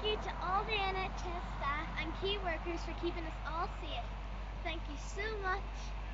you to all the NHS staff and key workers for keeping us all safe. Thank you so much.